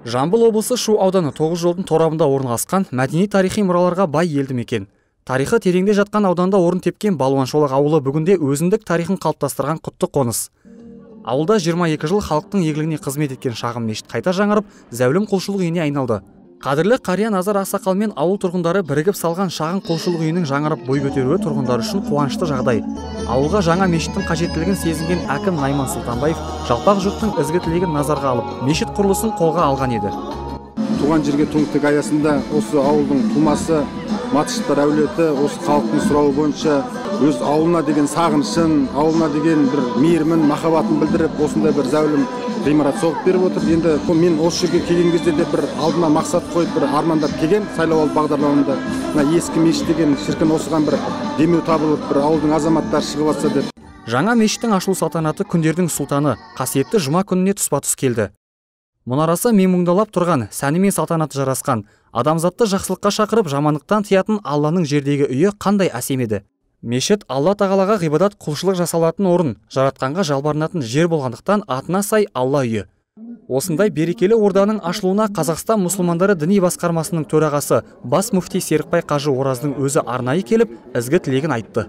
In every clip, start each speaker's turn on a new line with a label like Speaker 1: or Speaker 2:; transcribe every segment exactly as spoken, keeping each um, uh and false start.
Speaker 1: Жамбыл облысы Шу ауданы тоғыз жолдың торабында орналасқан мәдени тарихи мұраларға бай елді мекен. Тарихы тереңде жатқан ауданда орын тепкен Балуаншолақ ауылы бүгінде өзіндік тарихын қалыптастырған құтты қоныс. Ауылда жиырма екі жыл халықтың игілігіне қызмет еткен шағын мешіт қайта жаңарып, зәулім құлшылық үйіне айналды. Қадірлі қария Назар Ақсақал мен ауыл тұрғындары бірігіп салған шағын құлшылық үйінің жаңарып бой көтеруі тұрғындар үшін қуанышты жағдай. Ауылға жаңа мешіттің қажеттілігін сезінген әкім Найман Сұлтанбаев жалпақ жұрттың ізгі тілегін назарға алып, мешіт құрылысын қолға алған еді.
Speaker 2: Туған жерге туыңдық аясында осы ауылдың тумасы Матышевтар әулеті осы халықтың сұрауы бойынша өз ауылына деген сағынышын, ауылына деген бір мейірімін, махаббатын білдіріп, осындай бір зәулім ғимарат соғып беріп отыр. Енді мен осы жерге келген кезде де бір алдыма мақсат қойып, бір армандап келген сайлауалды бағдарламамда. Мына ескі мешіт деген шіркін осыған бір демеу табылып, бір ауылдың азаматтары шығып жатса деп.
Speaker 1: Жаңа мешіттің ашылу салтанаты күндердің сұлтаны, қасиетті жұма күніне тұспа-тұс келді. Мұнарасы менмұңдалап тұрған, сәні мен салтанаты жарасқан, адамзатты жақсылыққа шақырып, жамандықтан тыятын Алланың жердегі үйі қандай әсем еді. Мешіт Алла тағалаға ғибадат құлшылық жасалатын орын, жаратқанға жалбарынатын жер болғандықтан атына сай Алла үйі. Осындай берекелі орданың ашылуына Қазақстан мұсылмандары діни басқармасының төрағасы бас мүфти Серікбай Қажы Ораздың өзі арнайы келіп, ізгі тілегін айтты.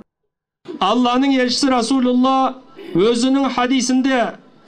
Speaker 3: Алланың елшісі Расулулла өзінің хадисінде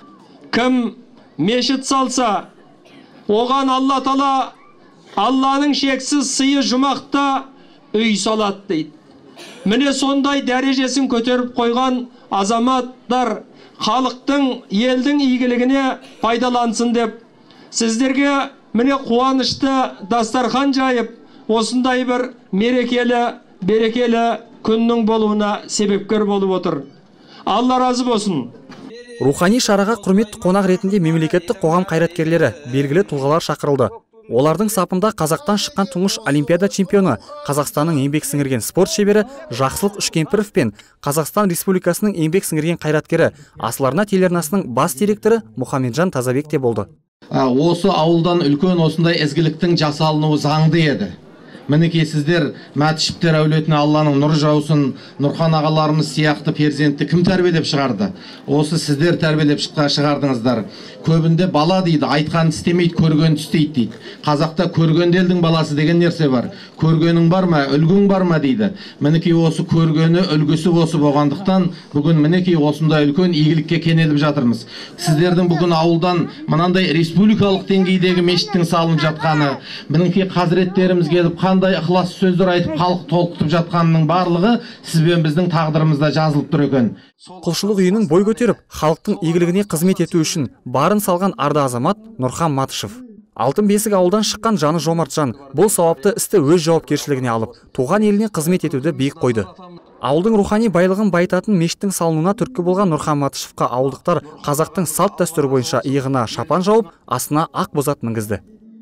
Speaker 3: кім мешіт салса, оған Алла Тағала Алланың шексіз сыйы жұмақта үй салады дейді. Міне сондай дәрежесін көтеріп қойған азаматтар халықтың, елдің игілігіне пайдалансын деп, сіздерге міне қуанышты дастархан жайып, осындай бір мерекелі, берекелі күннің болуына себепкер болып отыр. Алла разы болсын.
Speaker 1: Рухани шараға құрметті қонақ ретінде мемлекеттік қоғам қайраткерлері, белгілі тұлғалар шақырылды. Олардың сапында Қазақтан шыққан тұңғыш олимпиада чемпионы, Қазақстанның еңбек сіңірген спорт шебері Жақсылық Үшкемпіров пен Қазақстан Республикасының еңбек сіңірген қайраткері Асыл арна телеарнасының бас директоры Мұхамеджан Тазабек те болды.
Speaker 4: Осы ауылдан үлкен осындай ізгіліктің жасалынуы заңды еді. Мінекей сіздер Матышевтар әулетіне Алланың нұры жаусын, Нұрхан ағаларымыз сияқты перзентті кім тәрбиелеп шығарды? Осы сіздер тәрбиелеп шығардыңыздар. Көбінде бала дейді, айтқанды істемейді, көргенді істейді дейді. Қазақта көрген елдің баласы деген нәрсе бар. Көргенің бар ма, үлгің бар ма дейді. Мінекей осы көргені, үлгісі осы болғандықтан, бүгін мінекей осындай үлкен игілікке кенеліп жатырмыз. Сіздердің бүгін ауылдан мынандай республикалық деңгейдегі мешіттің салынып жатқаны, мінекей қазіреттеріміз келіп, қандай ықылас сөздер айтып, халық толқытып жатқанының барлығы сізбен біздің тағдырымызда жазылып тұр екен.
Speaker 1: Құлшылық үйінің бой көтеріп, халықтың игілігіне қызмет ету үшін барын салған арды азамат Нұрхан Матышев. Алтын бесік ауылдан шыққан жаны жомарт жан бұл сауапты істі өз жауапкершілігіне алып, туған еліне қызмет етуді биік қойды. Ауылдың рухани байлығын байытатын мешіттің салынуына түрткі болған Нұрхан Матышевқа ауылдықтар қазақтың салт дәстүрі бойынша иығына шапан жауып, астына ақ бозат мінгізді.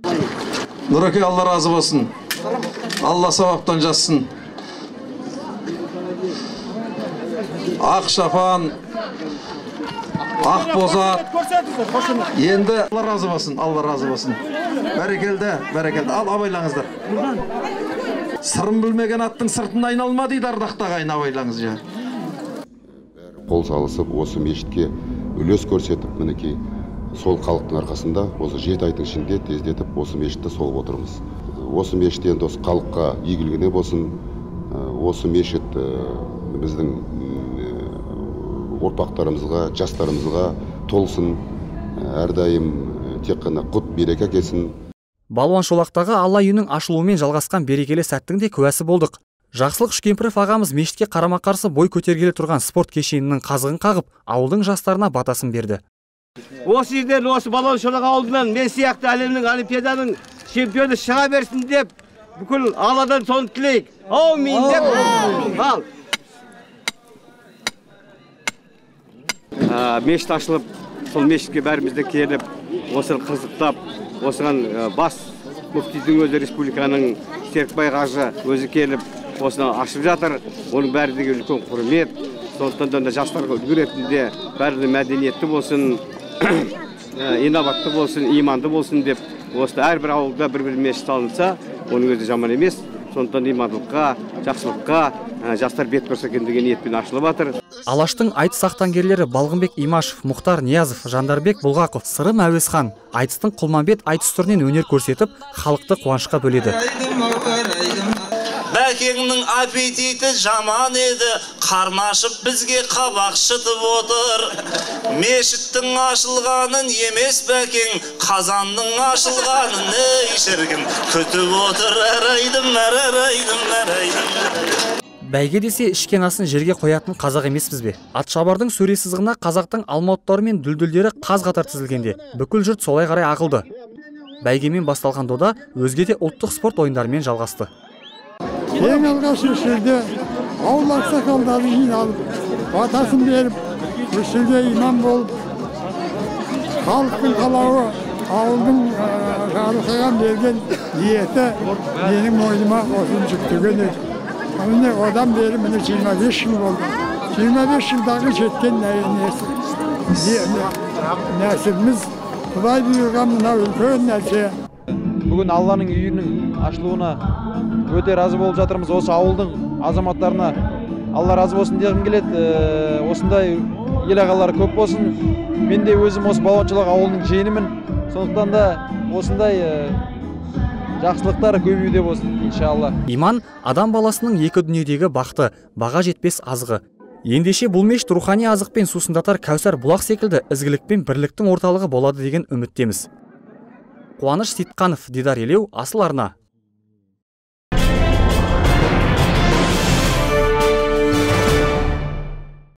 Speaker 5: Нұреке, Алла разы болсын. Алла сауаптан жазсын. Ақ шапан, ақ бозат. Енді Алла разы болсын, Алла разы болсын. Бәрекелді, бәрекелді. Ал, абайлаңыздар. Сырын білмеген аттың сыртын айналма дейді ардақты ағайын, абайлаңыз жа.
Speaker 6: Қол салысып, осы мешітке үлес көрсетіп, мінекей сол халықтың арқасында осы жеті айдың ішінде тездетіп осы мешітті солып отырмыз. Осы мешіт енді осы халыққа игілігіне болсын, осы мешіт біздің ұрпақтарымызға, жастарымызға толсын, әрдайым тек қана құт береке әкелсін.
Speaker 1: Балуаншолақтағы Алла үйінің ашылуымен жалғасқан берекелі сәттің де куәсі болдық. Жақсылық Үшкемпіров ағамыз мешітке қарама-қарсы бой көтергелі тұрған спорт кешенінің қазығын қағып, ауылдың жастарына батасын берді.
Speaker 7: Осы жерден, осы Балуаншолақ ауылынан мен сияқты әлемнің олимпиаданың чемпионы шыға берсін деп, бүкіл Алладан соны тілейік. Аумин деп. Ал. Мешіт ашылып, сол мешітке бәрімізді келіп, осыны қызықтап, осыған бас мүфтидің өзі республиканың Серікбай Қажы өзі келіп, осыны ашып жатыр. Оның бәрі деген үлкен құрмет. Сондықтан да жастарға үлгі ретінде бәрі мәдениетті болсын, инабатты болсын, иманды болсын деп, осы әрбір ауылда бір-бір мешіт салынса, оның өзі жаман емес. сондықтан имандылыққа, жақсылыққа жастар бет бұрса екен деген ниетпен ашылып жатыр.
Speaker 1: Алаштың айтыс сақтангерлері Балғынбек Имашев, Мұхтар Ниязов, Жандарбек Бұлғақов, Сырым Әуесхан айтыстың Құлманбет айтыс түрінен өнер көрсетіп, халықты қуанышқа бөледі.
Speaker 8: Бәкеңнің аппетиті жаман еді, қарнашып бізге қабақ шытып отыр. Мешіттің ашылғанын емес бәкең, қазанның ашылғанын ей шіркін күтіп отыр. Әрайдым, әрайдым, әрайдым.
Speaker 1: Бәйге десе ішкен асын жерге қоятын қазақ емеспіз бе? Атшабардың сөре сызығына қазақтың алмауыттары мен дүлдүлдері қаз қатар тізілгенде, бүкіл жұрт солай қарай ағылды. Бәйгемен басталған дода өзге де ұлттық спорт ойындарымен жалғасты.
Speaker 9: Ең алғаш үстелде ауыл ақсақалдары жиналып, батасын беріп, үстелде имам болып, халықтың қалауы, ауылдың жарылқаған берген ниеті менің мойныма осын жүктеген еді. Міне одан бері міне жиырма бес жыл болды. жиырма бес жылдағы жеткен нәсіліміз Құдай бұйырған мына үлкен нәрсе.
Speaker 10: Бүгін Алланың үйінің ашылуына өте разы болып жатырмыз. Осы ауылдың азаматтарына Алла разы болсын дегім келеді. Осындай ел ағалары көп болсын. Мен де өзім осы балуаншылық ауылының жиенімін. Сондықтан да осындай жақсылықтар көбеюде болсын, иншалла.
Speaker 1: Иман адам баласының екі дүниедегі бақты, баға жетпес азығы. Ендеше бұл мешіт рухани азықпен сусындатар Кәусар бұлақ секілді ізгілік пен бірліктің орталығы болады деген үміттеміз. Қуаныш Сейтқанов, Дидар Елеу, Асыл арна.